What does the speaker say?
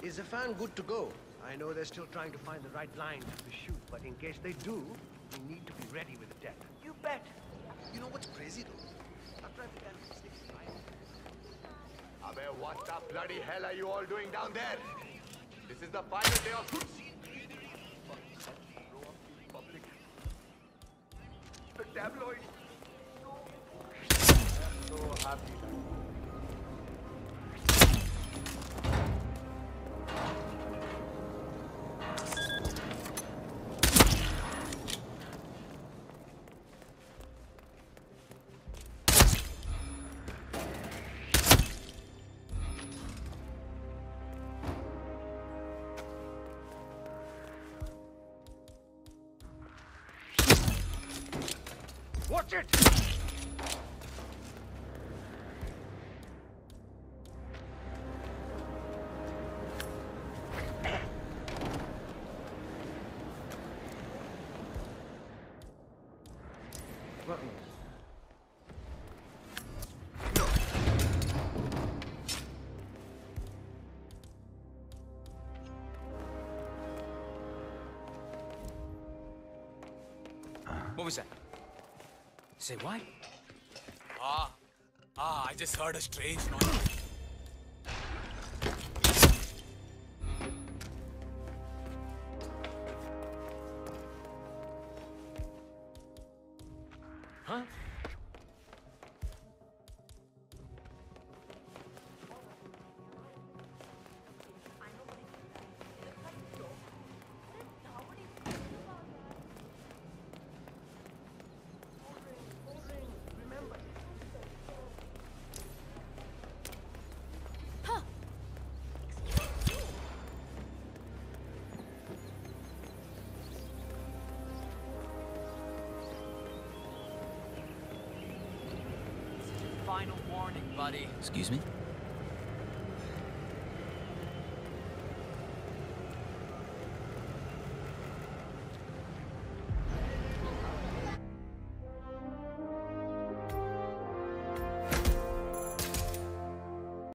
Is the fan good to go? I know they're still trying to find the right line to shoot, but in case they do, we need to be ready with the deck. You bet. You know what's crazy though? After I began to stick Abey, what the bloody hell are you all doing down there? This is the final day of... The tabloids. I'm so happy. Watch it! What was that? Say what? I just heard a strange noise. Huh? Final warning, buddy. Excuse me?